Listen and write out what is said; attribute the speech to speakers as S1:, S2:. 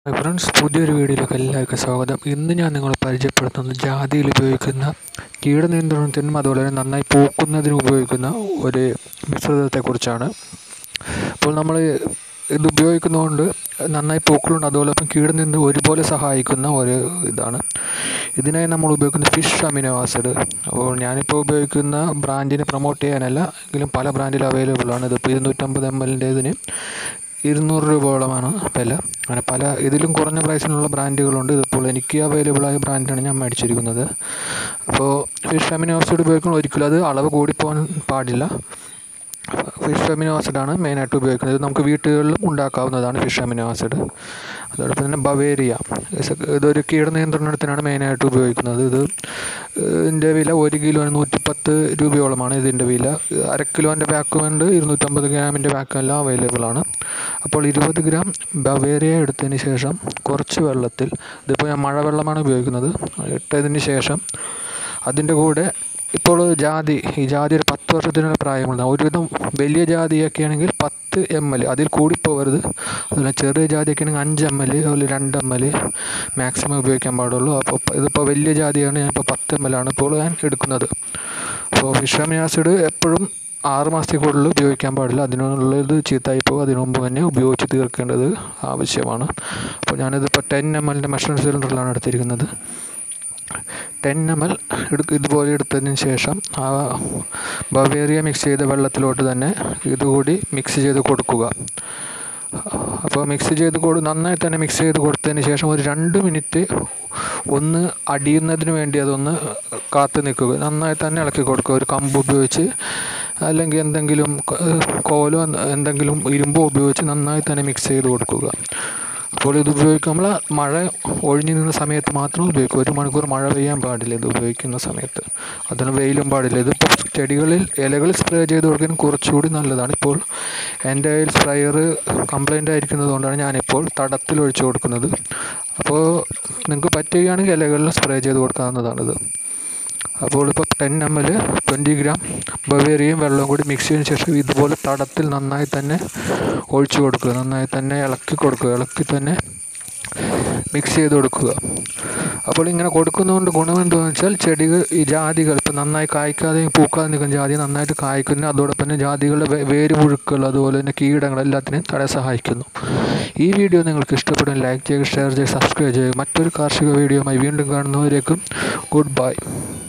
S1: Friends, പുതിയൊരു വീഡിയോയിലേക്ക് എല്ലാവർക്കും സ്വാഗതം. ഇന്ന് ഞാൻ നിങ്ങളെ പരിചയപ്പെടുത്തുന്നത് ജാതിയിൽ ഉപയോഗിക്കുന്ന കീടനിയന്ത്രണത്തിനും അതുപോലെ തന്നെ നന്നായി പൂക്കുന്നതിനും ഉപയോഗിക്കുന്ന ഒരു മിശ്രിതത്തെക്കുറിച്ചാണ്. അപ്പോൾ നമ്മൾ ഇത് ഉപയോഗിക്കുന്നതുകൊണ്ട് നന്നായി പൂക്കളുണ്ട്, അതുപോലെ തന്നെ കീടനിയന്ത്രണം ഒരുപോലെ സഹായിക്കുന്ന ഒരു ഇതാണ്. ഇതിനായി നമ്മൾ ഉപയോഗിക്കുന്ന ഫിഷ് അമിനോ ആസിഡ്. അപ്പോൾ ഞാനിപ്പോൾ ഉപയോഗിക്കുന്ന ബ്രാൻഡിനെ പ്രൊമോട്ട് ചെയ്യാനല്ല, എങ്കിലും പല ബ്രാൻഡിൽ അവൈലബിൾ ആണ്. ഇതിപ്പോൾ 250 ml 200 രൂപയോളമാണ് വില. അങ്ങനെ പല ഇതിലും കുറഞ്ഞ പ്രൈസിനുള്ള ബ്രാൻഡുകളുണ്ട്. ഇതിപ്പോൾ എനിക്ക് അവൈലബിളായ ബ്രാൻഡാണ് ഞാൻ മേടിച്ചിരിക്കുന്നത്. അപ്പോൾ ഫിഷ് അമിനോ ആസിഡ് ഉപയോഗിക്കുമ്പോൾ ഒരിക്കലും അത് അളവ് കൂടിപ്പോകാൻ പാടില്ല. ഫിഷ് അമിനോ ആസിഡാണ് മെയിനായിട്ട് ഉപയോഗിക്കുന്നത്. നമുക്ക് വീട്ടുകളിലും ഉണ്ടാക്കാവുന്നതാണ് ഫിഷ് അമിനോ ആസിഡ്. അതോടൊപ്പം തന്നെ ബവേരിയ, ഇതൊരു കീടനിയന്ത്രണത്തിനാണ് മെയിനായിട്ട് ഉപയോഗിക്കുന്നത്. ഇതിൻ്റെ വില 1 കിലോന് 110 രൂപയോളമാണ് ഇതിൻ്റെ വില. 1/2 കിലോൻ്റെ പാക്കുമുണ്ട്, 250 ഗ്രാമിൻ്റെ പാക്കും എല്ലാം അവൈലബിൾ ആണ്. അപ്പോൾ 20 ഗ്രാം ബവേരിയ എടുത്തതിന് ശേഷം കുറച്ച് വെള്ളത്തിൽ, ഇതിപ്പോൾ ഞാൻ മഴവെള്ളമാണ് ഉപയോഗിക്കുന്നത്, ഇട്ടതിന് ശേഷം അതിൻ്റെ കൂടെ ഇപ്പോൾ ഈ ജാതി ഒരു 10 വർഷത്തിനുള്ള പ്രായമുള്ള ഒരുവിധം വലിയ ജാതിയൊക്കെ ആണെങ്കിൽ 10 ml, അതിൽ കൂടിപ്പോകരുത്. അതുപോലെ ചെറിയ ജാതിയൊക്കെ ആണെങ്കിൽ 5 ml, അതുപോലെ 2 ml മാക്സിമം ഉപയോഗിക്കാൻ പാടുള്ളൂ. അപ്പോൾ ഇതിപ്പോൾ വലിയ ജാതിയാണ്, ഞാനിപ്പോൾ 10 ml ആണ് ഇപ്പോൾ ഞാൻ എടുക്കുന്നത്. അപ്പോൾ ഫിഷ് അമിനോ ആസിഡ് എപ്പോഴും 6 മാസത്തിൽ കൂടുതൽ ഉപയോഗിക്കാൻ പാടില്ല. അതിനുള്ളത് ചീത്തായി പോകും. അതിനു മുമ്പ് തന്നെ ഉപയോഗിച്ച് തീർക്കേണ്ടത് ആവശ്യമാണ്. അപ്പോൾ ഞാനിതിപ്പോൾ 10 ml മെഷർ സിലിണ്ടറിലാണ് എടുത്തിരിക്കുന്നത്. 10 ml ഇതുപോലെ എടുത്തതിന് ശേഷം ആ ബവേറിയ മിക്സ് ചെയ്ത വെള്ളത്തിലോട്ട് തന്നെ ഇതുകൂടി മിക്സ് ചെയ്ത് കൊടുക്കുക. അപ്പോൾ നന്നായി തന്നെ മിക്സ് ചെയ്ത് കൊടുത്തതിന് ശേഷം ഒരു 2 മിനിറ്റ് ഒന്ന് അടിയുന്നതിന് വേണ്ടി അതൊന്ന് കാത്തു നിൽക്കുക. നന്നായി തന്നെ ഇളക്കി കൊടുക്കുക. ഒരു കമ്പ് ഉപയോഗിച്ച് അല്ലെങ്കിൽ എന്തെങ്കിലും കോലോ എന്തെങ്കിലും ഇരുമ്പോ ഉപയോഗിച്ച് നന്നായി തന്നെ മിക്സ് ചെയ്ത് കൊടുക്കുക. അപ്പോൾ ഇത് ഉപയോഗിക്കുമ്പോൾ മഴ ഒഴിഞ്ഞു നിന്ന സമയത്ത് മാത്രം ഉപയോഗിക്കുക. 1 മണിക്കൂർ മഴ പെയ്യാൻ പാടില്ല ഇത് ഉപയോഗിക്കുന്ന സമയത്ത്. അതിന് വെയിലും പാടില്ല. ഇതിപ്പോൾ ഇലകളിൽ സ്പ്രേ ചെയ്ത് കൊടുക്കാൻ കുറച്ചുകൂടി നല്ലതാണ്. ഇപ്പോൾ എൻ്റെ കയ്യിൽ സ്പ്രേയർ കംപ്ലൈൻ്റ് ആയിരിക്കുന്നത് കൊണ്ടാണ് ഞാനിപ്പോൾ തടത്തിൽ ഒഴിച്ചു കൊടുക്കുന്നത്. അപ്പോൾ നിങ്ങൾക്ക് പറ്റുകയാണെങ്കിൽ ഇലകളിൽ സ്പ്രേ ചെയ്ത് കൊടുക്കാവുന്നതാണിത്. അപ്പോൾ ഇപ്പോൾ 10 ml 20 ഗ്രാം ബവേരിയയും വെള്ളവും കൂടി മിക്സ് ചെയ്തതിന് ശേഷം ഇതുപോലെ തടത്തിൽ നന്നായി തന്നെ ഒഴിച്ചു കൊടുക്കുക. നന്നായി തന്നെ ഇളക്കി തന്നെ മിക്സ് ചെയ്ത് കൊടുക്കുക. അപ്പോൾ ഇങ്ങനെ കൊടുക്കുന്നതുകൊണ്ട് ഗുണമെന്താണെന്ന് വെച്ചാൽ ഈ ജാതികൾ ഇപ്പോൾ നന്നായി കായ്ക്കാതെയും പൂക്കാതെ നിൽക്കുന്ന ജാതി നന്നായിട്ട് കായ്ക്കുന്നു. അതോടൊപ്പം തന്നെ ജാതികളുടെ വേര് പുഴുക്കൾ അതുപോലെ തന്നെ കീടങ്ങൾ എല്ലാത്തിനെയും തടയാൻ സഹായിക്കുന്നു. ഈ വീഡിയോ നിങ്ങൾക്ക് ഇഷ്ടപ്പെടുമെങ്കിൽ ലൈക്ക് ചെയ്യുക, ഷെയർ ചെയ്യുക, സബ്സ്ക്രൈബ് ചെയ്യുക. മറ്റൊരു കാർഷിക വീഡിയോയുമായി വീണ്ടും കാണുന്നവരേക്കും ഗുഡ് ബൈ.